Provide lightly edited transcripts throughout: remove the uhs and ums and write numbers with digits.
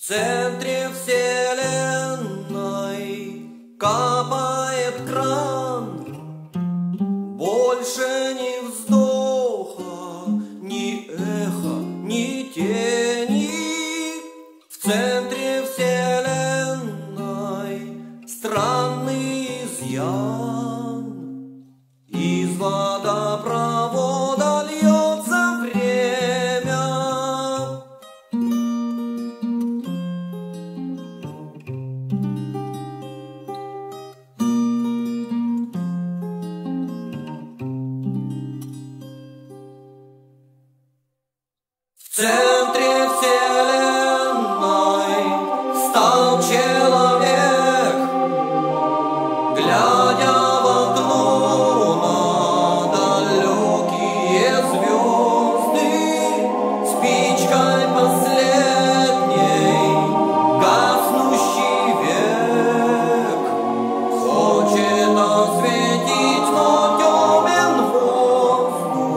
центре вселенной капает кран. Больше ни вздоха, ни эха, ни тени. В центре вселенной странный изъян. Из водопровода льется время. В центре вселенной стал человек, глядя в окно на далекие звезды, спичкой последней гаснущий век. Хочет осветить, но темен воздух.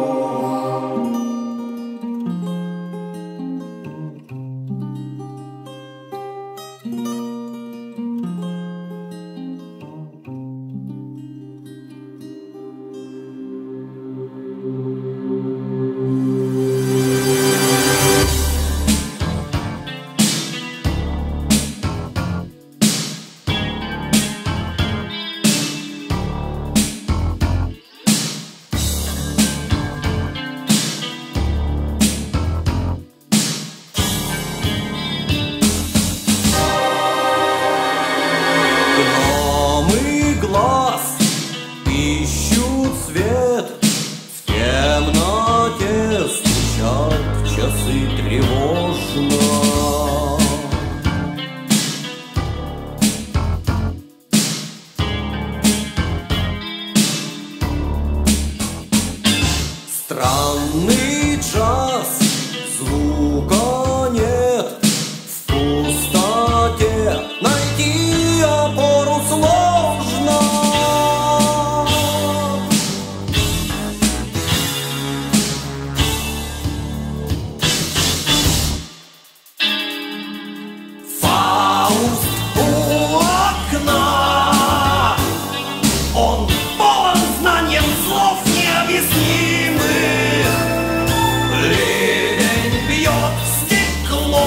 Глаз ищут свет, в темноте стучат часы тревожно. Странный час, звука нет, в пустоте найти опору сложно. Фауст у окна, он полон знанием слов необъяснимых. Ливень бьет в стекло.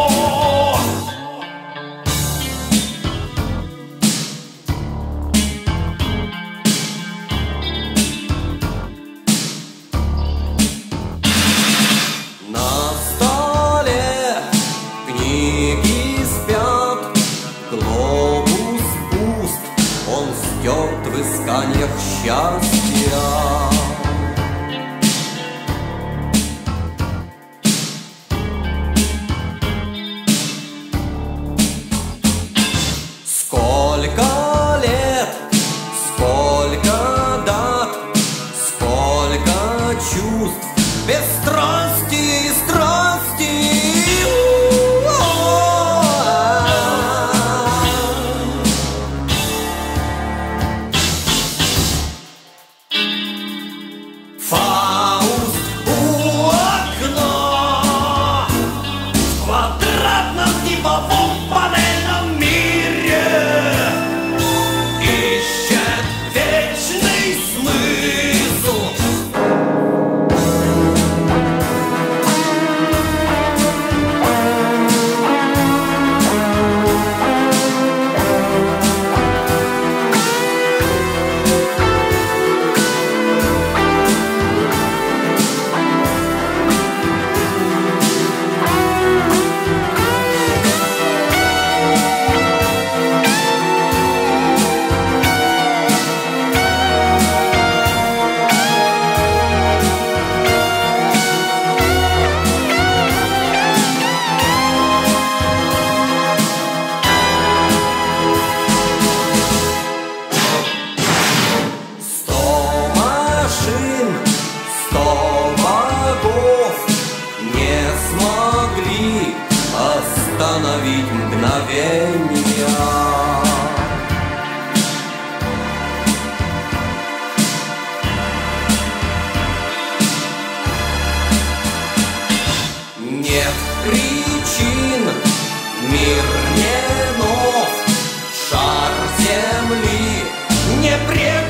На столе книги спят, глобус пуст, он стерт в исканиях счастья. Сколько лет, сколько дат, сколько чувств, без страсти и страсти.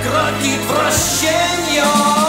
прекратит вращение.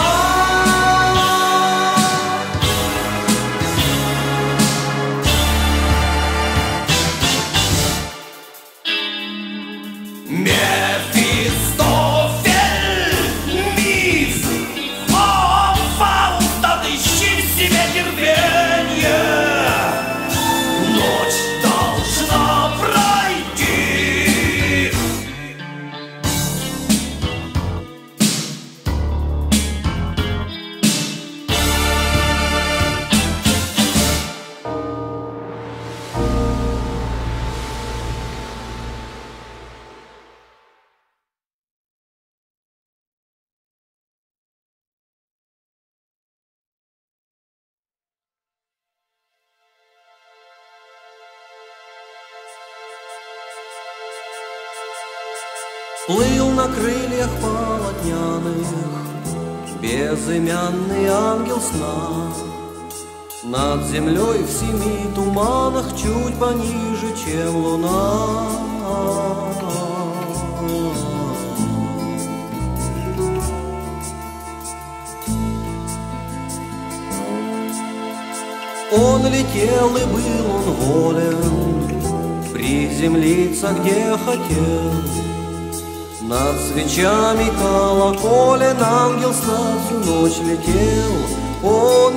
Плыл на крыльях полотняных безымянный ангел сна. Над землей в 7 туманах чуть пониже, чем луна. Он летел и был он волен приземлиться, где хотел. Над свечами колоколен ангел сна всю ночь летел. Он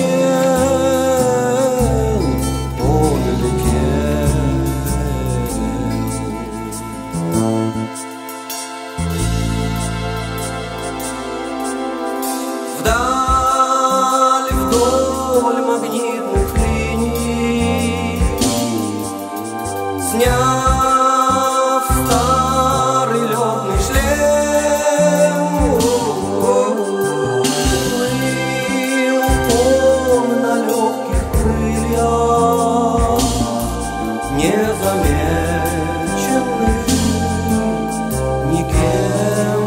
летел, он летел. Вдаль, вдоль магнитных линий, сняв старый летный шлем, плыл он на легких крыльях, незамеченный никем.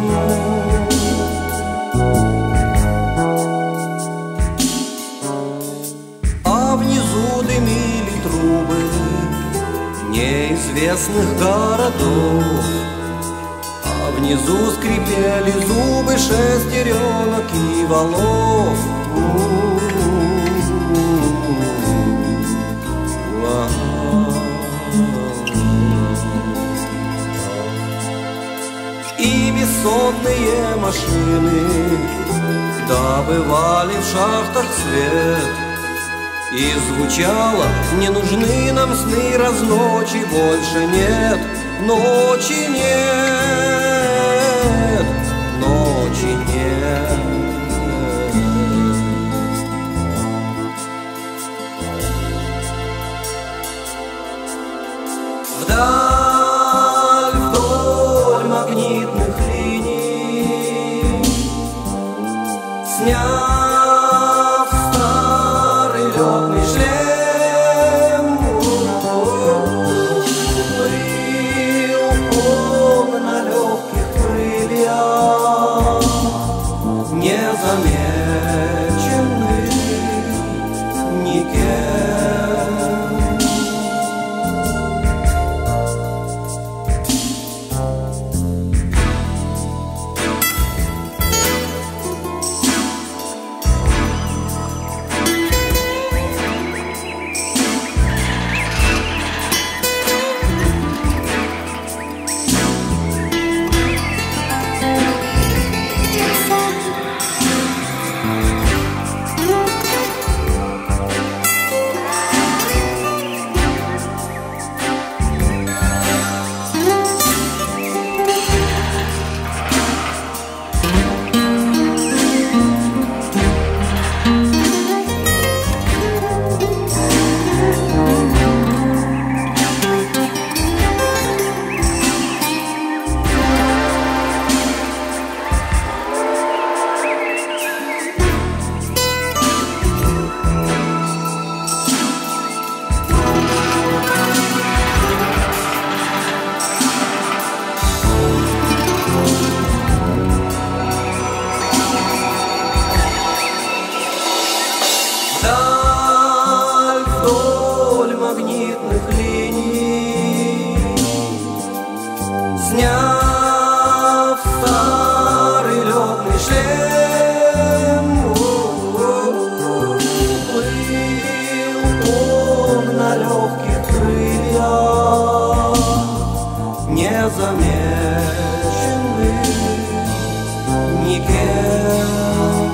А внизу дымили трубы неизвестных городов, а внизу скрипели зубы шестеренок и валов. И бессонные машины добывали в шахтах свет, и звучало: не нужны нам сны, раз ночи больше нет. Ночи нет, ночи нет. Вдаль, вдоль магнитных линий, сняв старый летный шлем, плыл он на легких крыльях, незамеченный никем. Вдаль, вдоль магнитных линий, сняв старый замечены никем.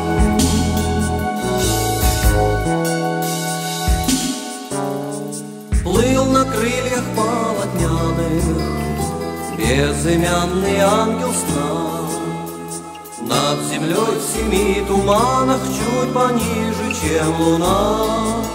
Плыл на крыльях полотняных безымянный ангел сна. Над землей в 7 туманах чуть пониже, чем луна.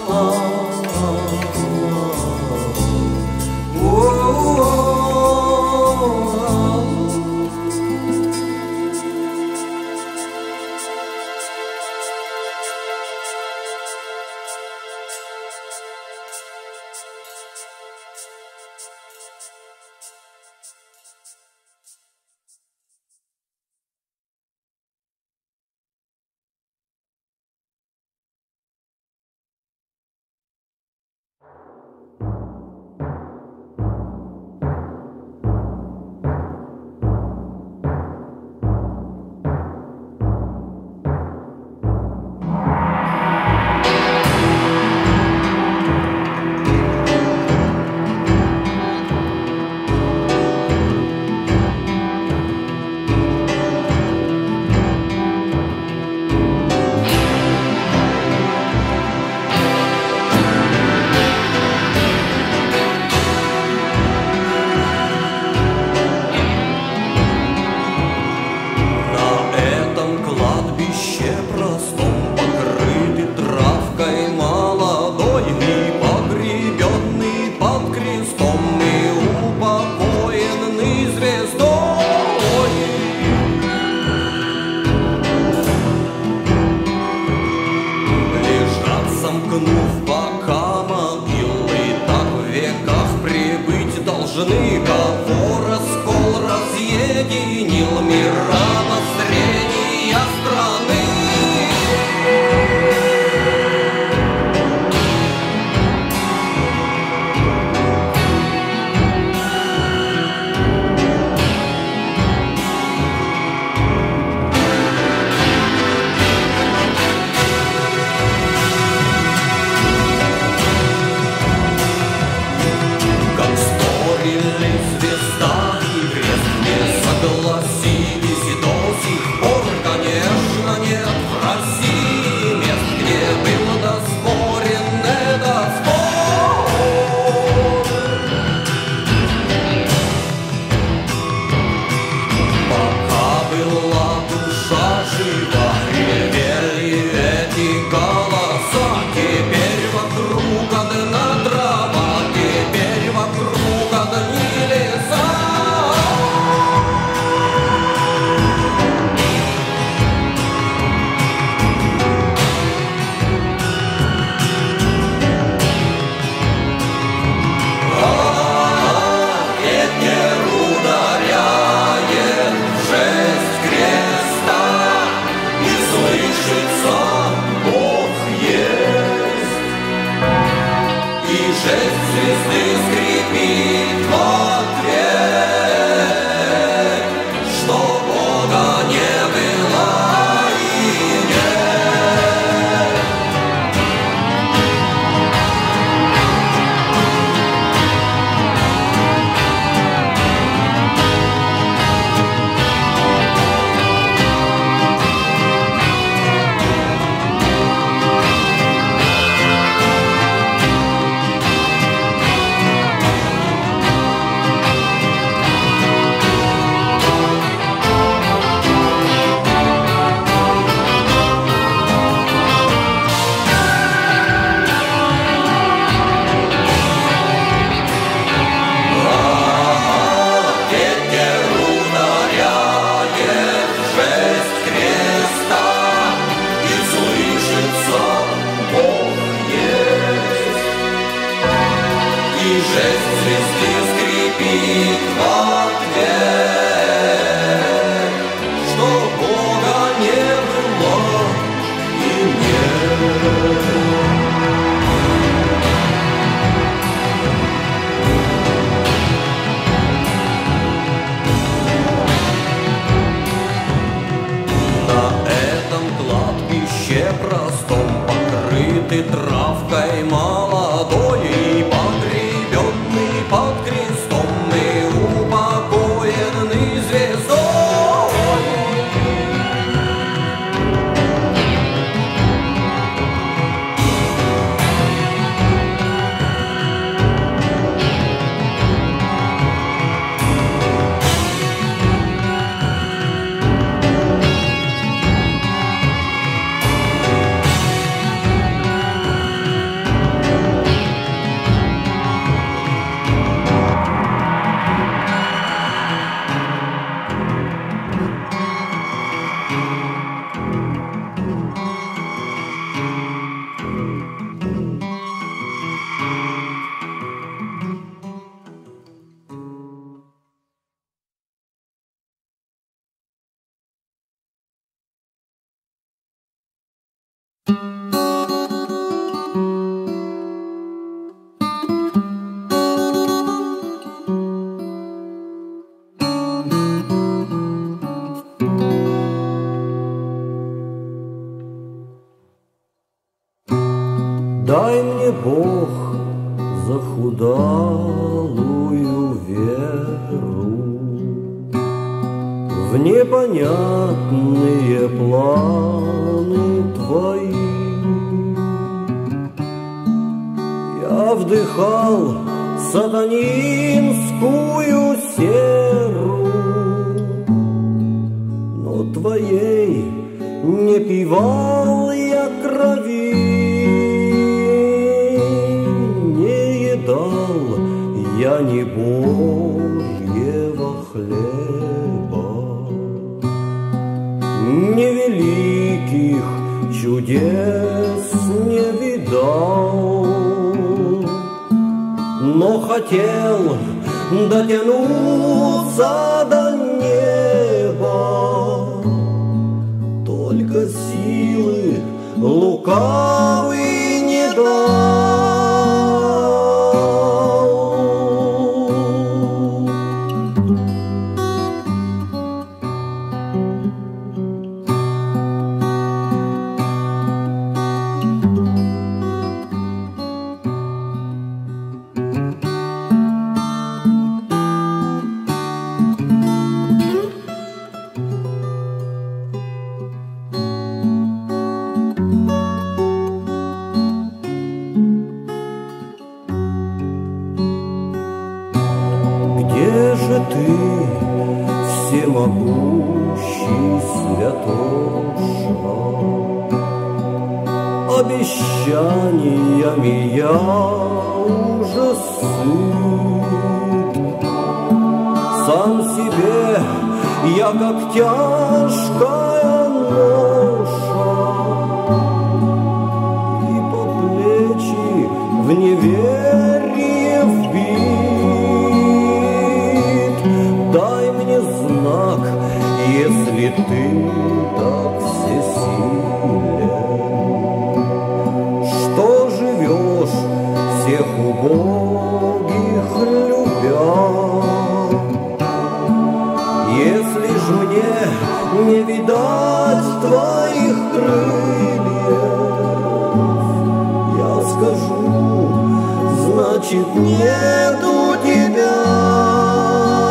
Кого раскол разъединил мировоззрения страны. Звезда и крест не согласились, и до сих пор, конечно, нет в России мест, где был доспорен этот спор. Пока была душа жива, ревели эти голоса. Теперь вокруг одна трава, теперь вокруг одни леса. Дай мне, Бог, захудалую веру в непонятные планы Твои. Я вдыхал сатанинскую серу, но Твоей не пивал я крови. Я не Божьего хлеба, ни великих чудес не видал, но хотел дотянуться до неба, только силы лукавый не дал. Где же ты, всемогущий святоша? Обещаниями я уже сыт, сам себе я как тяжкая ноша, и по плечи в неверие вбит. Дай мне знак, если ты так всесилен, что живешь всех убогих любя. Если ж мне не видать твоих крыльев, я скажу, значит, нету тебя.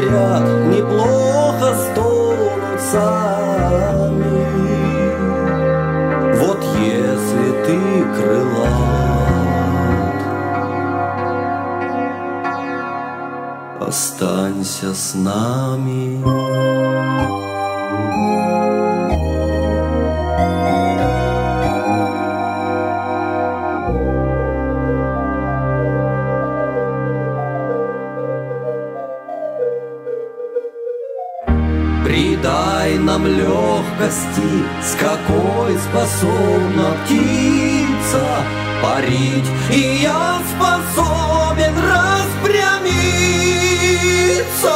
говорят, неплохо стонут сами. Вот если ты крылат, останься с нами. Придай нам легкости, с какой способна птица парить, и я способен распрямиться.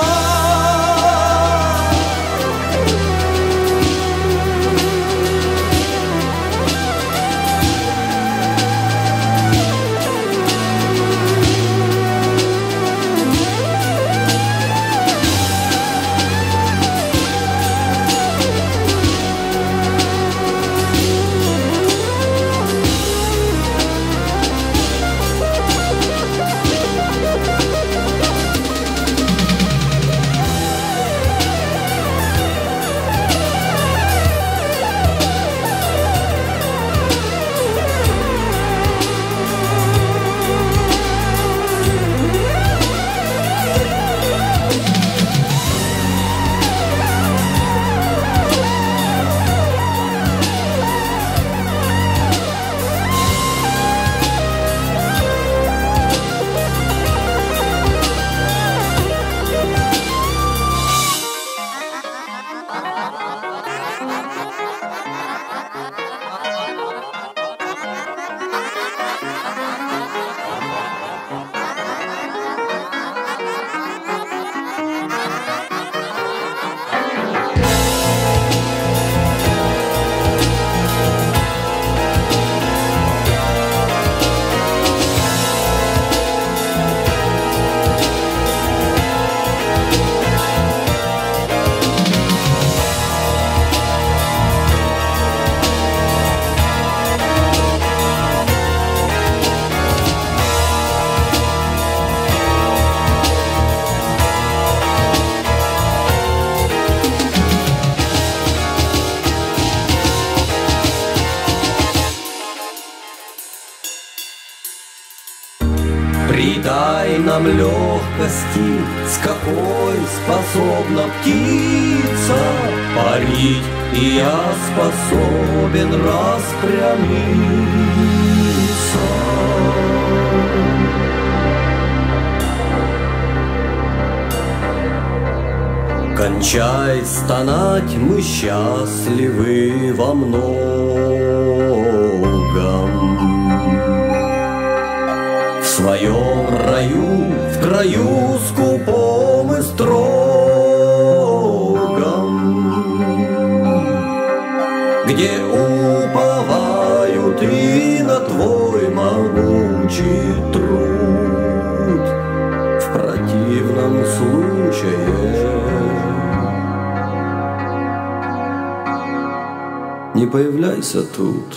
Придай нам легкости, с какой способна птица парить, и я способен распрямиться. Кончай стонать, мы счастливы во многом. В своем раю, в краю скупом и строгом, где уповают и на твой могучий труд. В противном случае не появляйся тут.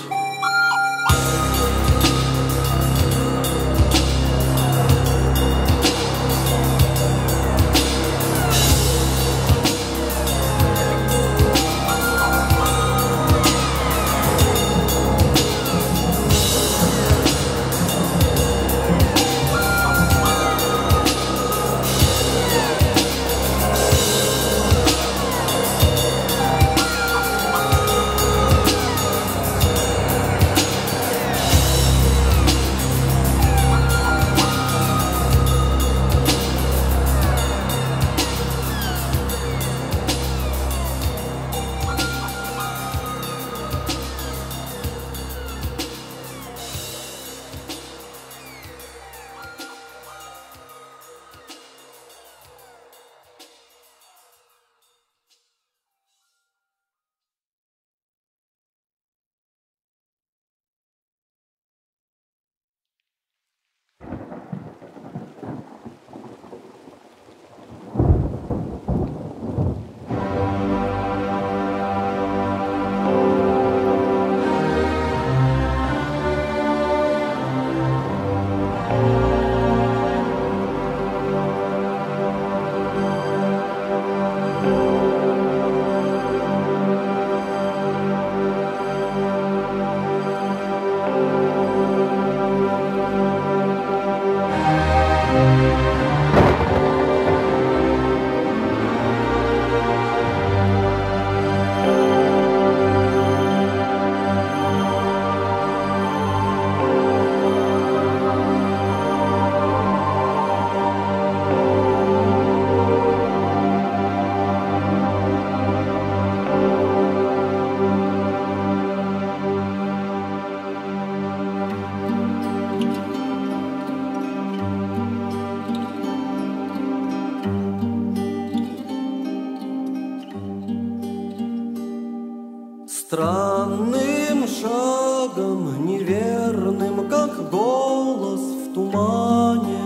Странным шагом неверным, как голос в тумане,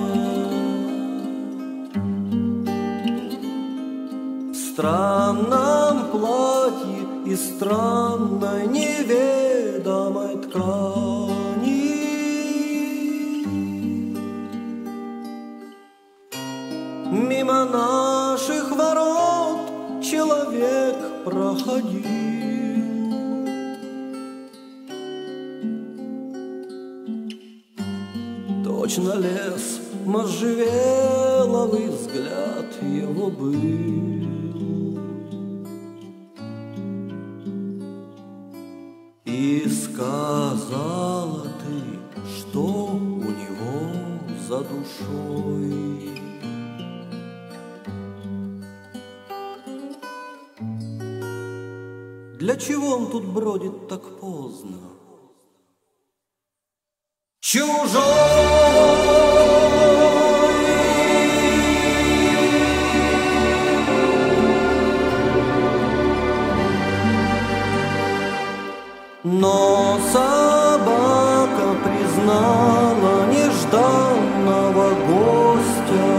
в странном платье и странной неведомой ткани. Мимо наших ворот человек проходил. Точно лес, можжевеловый взгляд его был. И сказала ты, что у него за душой. Для чего он тут бродит так поздно? Чужой! Но собака признала нежданного гостя.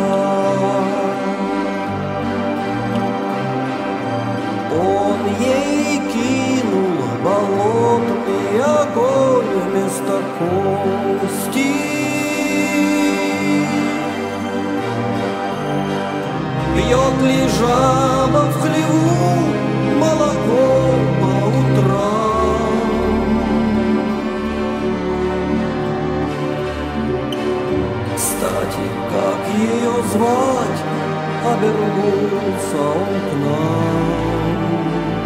Он ей кинул болотный огонь вместо кости. Пьет ли жаба в хлеву молоко по утрам? Кстати, как ее звать, обернулся он к нам.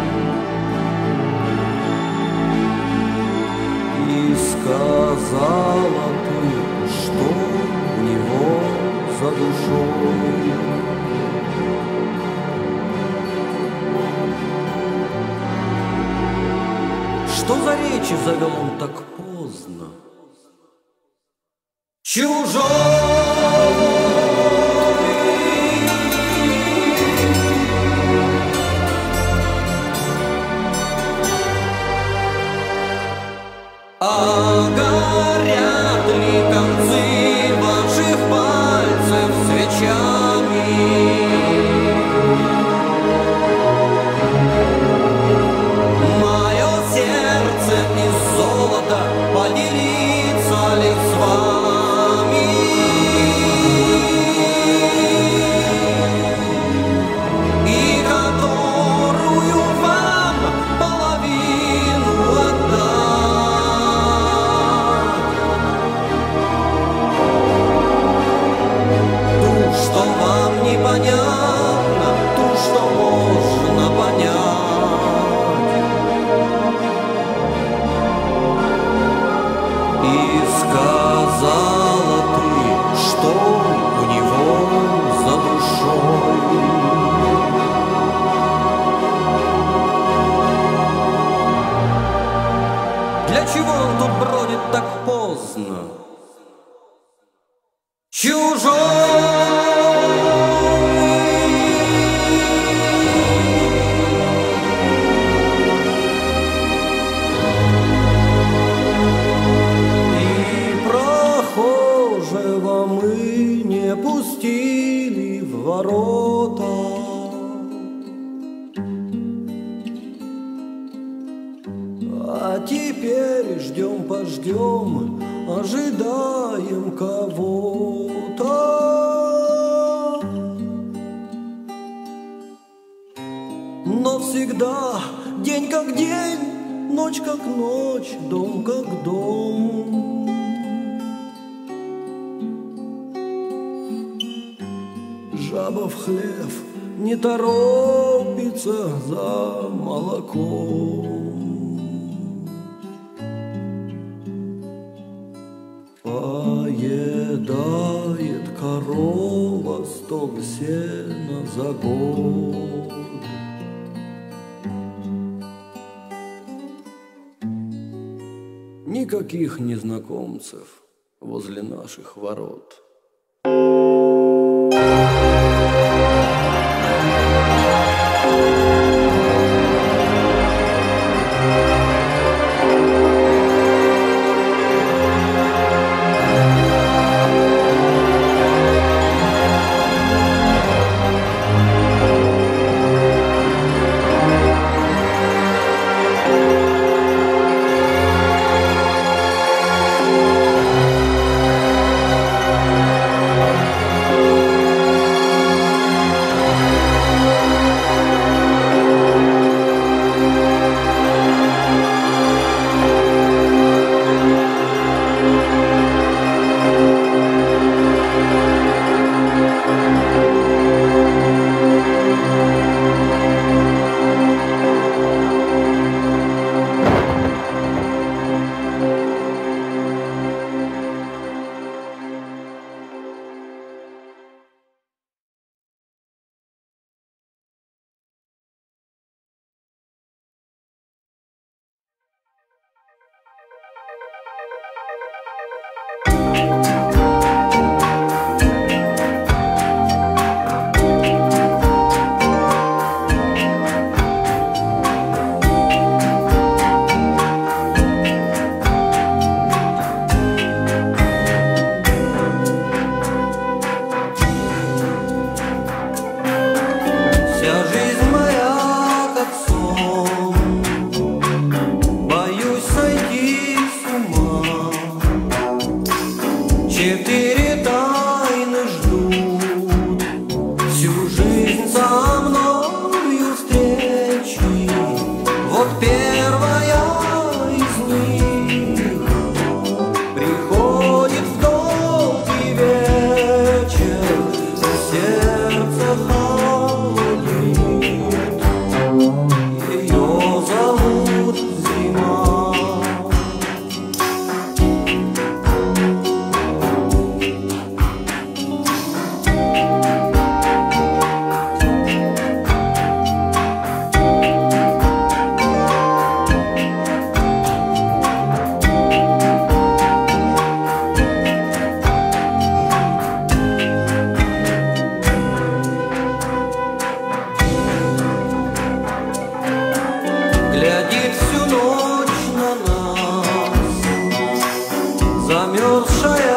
И сказала ты, что у него за душой. Что за речи завел он так поздно? Чужой! А горят ли концы ваших пальцев свечами? Мое сердце из золота поделится ли с вами? И которую вам половину отдать? Что вам непонятно, то, что можно понять. И сказала ты, что у него за душой. Для чего он тут бродит так поздно? Чужой! Прохожего мы не пустили в ворота. А теперь ждем-пождем, ожидаем кого-то. Но всегда день как день, ночь как ночь, дом как дом. Жаба в хлев не торопится за молоком. Поедает корова стог сена за год. Никаких незнакомцев возле наших ворот. замерзшая